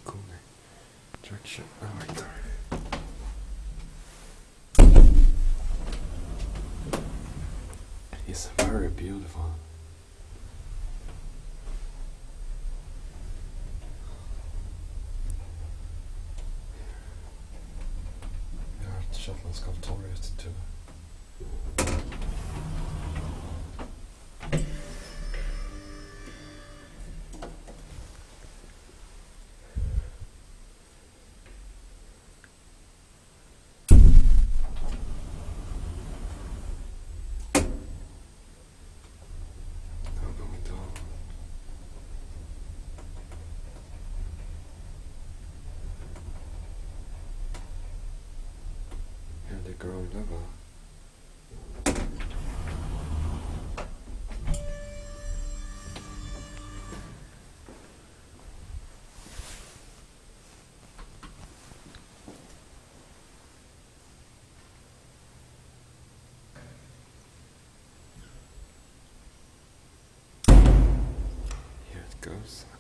cool direction. Oh, right there. It's very beautiful. Jag har Shetlandskontoret too. The ground level. Here it goes.